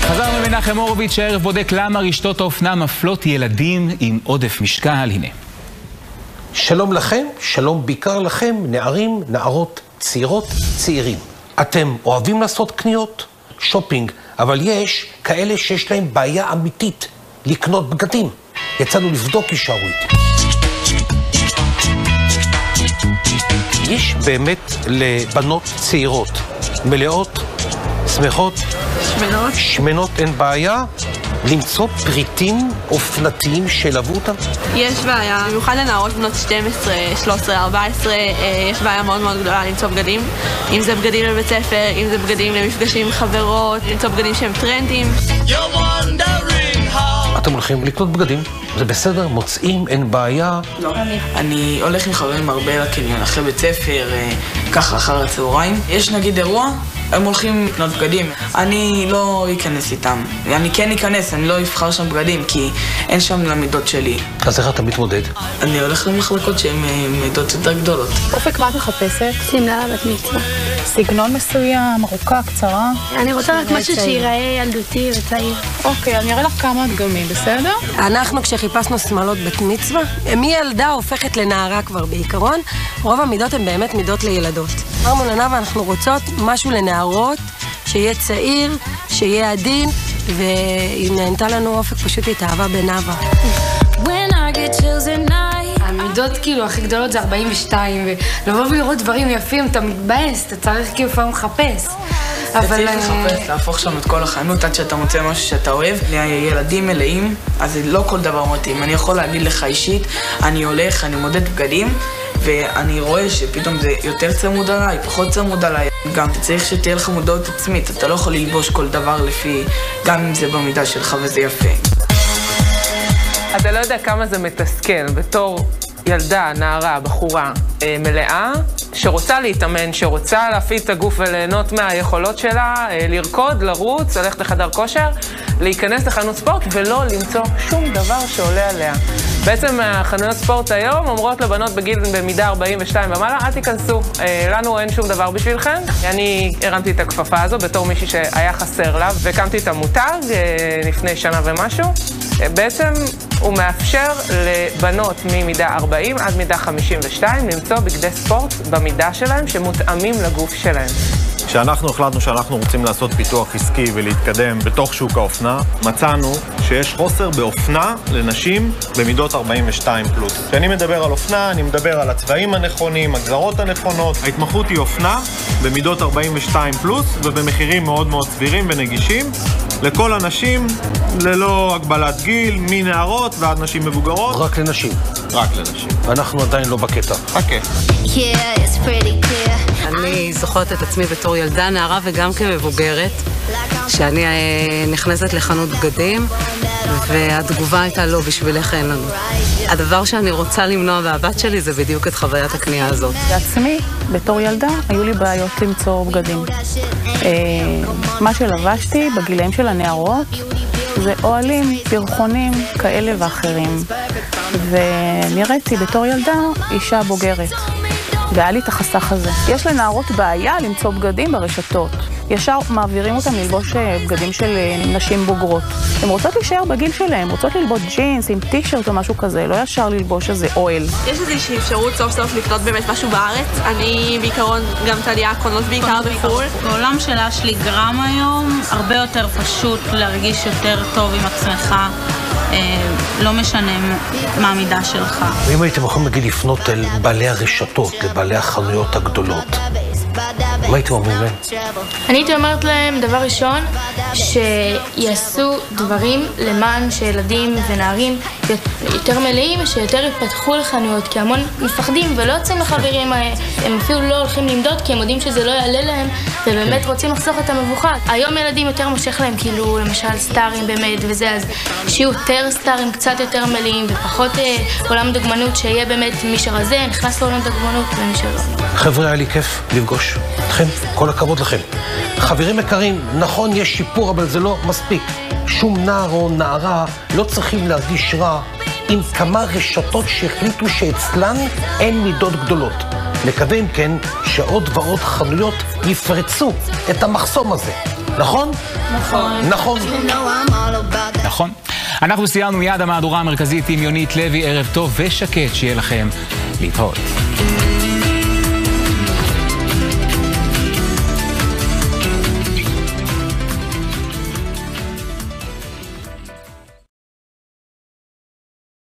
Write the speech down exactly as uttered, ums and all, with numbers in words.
חזרנו מנחם הורוביץ שהערב בודק למה רשתות האופנה מפלות ילדים עם עודף משקל. הנה. שלום לכם, שלום בעיקר לכם, נערים, נערות, צעירות, צעירים. אתם אוהבים לעשות קניות? שופינג, אבל יש כאלה שיש להם בעיה אמיתית לקנות בגדים. יצאנו לבדוק, יישארו איתי. יש באמת לבנות צעירות, מלאות, שמחות, שמנות. שמנות אין בעיה למצוא פריטים אופנתיים שלבו אותם? יש בעיה, במיוחד לנערות בנות שתים עשרה, שלוש עשרה, ארבע עשרה, יש בעיה מאוד מאוד גדולה למצוא בגדים. אם זה בגדים לבית ספר, אם זה בגדים למפגשים עם חברות, למצוא בגדים שהם טרנדים. אתם הולכים לקנות בגדים, זה בסדר, מוצאים, אין בעיה. לא, אני הולך עם חברים הרבה לקניון, אחרי בית ספר, ככה אחר הצהריים. יש נגיד אירוע, הם הולכים לקנות בגדים. אני לא אכנס איתם. אני כן אכנס, אני לא אבחר שם בגדים, כי אין שם למידות שלי. אז איך אתה מתמודד? אני הולך למחלקות שהן מידות יותר גדולות. אופק, מה את מחפשת? שמלה בת מצווה. סגנון מסוים, ארוכה, קצרה? אני רוצה רק משהו שיראה ילדותי וצעיר. אוקיי, אני אראה לך כמה דגמים, בסדר? אנחנו כשחיפשנו שמלות בת מצווה, מילדה הופכת לנערה כבר בעיקרון, רוב המידות הן באמת מידות לילדות. אמרנו לנאווה, אנחנו רוצות משהו לנערות, שיהיה צעיר, שיהיה עדין, והיא נהנתה לנו אופק, פשוט התאהבה בנאווה. המידות כאילו הכי גדולות זה ארבעים ושתיים, ולבוא ולראות דברים יפים, אתה מתבאס, אתה צריך כאילו פעם לחפש. אתה צריך לחפש, להפוך שם את כל החנות עד שאתה מוצא משהו שאתה אוהב. ילדים מלאים, אז לא כל דבר מתאים. אני יכול להגיד לך אישית, אני הולך, אני מודד בגדים, ואני רואה שפתאום זה יותר צמוד עליי, פחות צמוד עליי. גם אתה צריך שתהיה לך מודעות עצמית, אתה לא יכול ללבוש כל דבר לפי, גם אם זה במידה שלך וזה יפה. אתה לא יודע כמה זה מתסכל בתור ילדה, נערה, בחורה מלאה, שרוצה להתאמן, שרוצה להפעיל את הגוף וליהנות מהיכולות שלה, לרקוד, לרוץ, ללכת לחדר כושר, להיכנס לחנות ספורט ולא למצוא שום דבר שעולה עליה. בעצם החנויות ספורט היום אומרות לבנות בגיל במידה ארבעים ושתיים ומעלה, אל תיכנסו, לנו אין שום דבר בשבילכם. אני הרמתי את הכפפה הזו בתור מישהי שהיה חסר לה, והקמתי את המותג לפני שנה ומשהו. בעצם הוא מאפשר לבנות ממידה ארבעים עד מידה חמישים ושתיים למצוא בגדי ספורט במידה שלהם שמותאמים לגוף שלהם. כשאנחנו החלטנו שאנחנו רוצים לעשות פיתוח עסקי ולהתקדם בתוך שוק האופנה, מצאנו שיש חוסר באופנה לנשים במידות ארבעים ושתיים פלוס. כשאני מדבר על אופנה, אני מדבר על הצבעים הנכונים, הגזרות הנכונות. ההתמחות היא אופנה במידות ארבעים ושתיים פלוס ובמחירים מאוד מאוד סבירים ונגישים לכל הנשים, ללא הגבלת גיל, מנערות ועד נשים מבוגרות. רק לנשים. רק לנשים. אנחנו עדיין לא בקטע. חכה. אני זוכרת את עצמי בתור ילדה, נערה וגם כמבוגרת, שאני נכנסת לחנות בגדים, והתגובה הייתה לא, בשבילך אין לנו. הדבר שאני רוצה למנוע מהבת שלי זה בדיוק את חוויית הקנייה הזאת. בעצמי, בתור ילדה, היו לי בעיות למצוא בגדים. מה שלבשתי בגילאים של הנערות זה אוהלים, פרחונים, כאלה ואחרים. ונראיתי בתור ילדה אישה בוגרת. והיה לי את החסך הזה. יש לנערות בעיה למצוא בגדים ברשתות. ישר מעבירים אותם ללבוש בגדים של נשים בוגרות. הן רוצות להישאר בגיל שלהן, רוצות ללבוש ג'ינס עם טישרט או משהו כזה, לא ישר ללבוש איזה אוהל. יש איזושהי אפשרות סוף סוף לקנות באמת משהו בארץ. אני בעיקרון גם תליה קונות בעיקר בחו"ל. בעולם של אשלי גרם היום, הרבה יותר פשוט להרגיש יותר טוב עם עצמך. לא משנה מה המידה שלך. ואם הייתם יכולים להגיד לפנות אל בעלי הרשתות, לבעלי החנויות הגדולות, מה הייתם אומרים להם? אני הייתי אומרת להם, דבר ראשון, שיעשו דברים למען שילדים ונערים יותר מלאים, שיותר יפתחו לחנויות, כי המון מפחדים ולא יוצאים לחברים, הם אפילו לא הולכים למדוד, כי הם יודעים שזה לא יעלה להם, ובאמת רוצים לחסוך את המבוכה. היום ילדים יותר מושך להם, כאילו למשל סטארים באמת וזה, אז שיהיו יותר סטארים קצת יותר מלאים, ופחות עולם דוגמנות, שיהיה באמת מי שרזה, נכנס לעולם דוגמנות ומי שלא. חבר'ה, היה לי כיף לפגוש אתכם, כל הכבוד לכם. חברים יקרים, נכון, יש שיפור, אבל זה לא מספיק. שום נער או נערה לא צריכים להרגיש רע עם כמה רשתות שהחליטו שאצלן אין מידות גדולות. נקווה אם כן שעוד ועוד חנויות יפרצו את המחסום הזה. נכון? נכון. נכון. נכון. אנחנו סיימנו מיד המהדורה המרכזית עם יונית לוי. ערב טוב ושקט שיהיה לכם להתראות.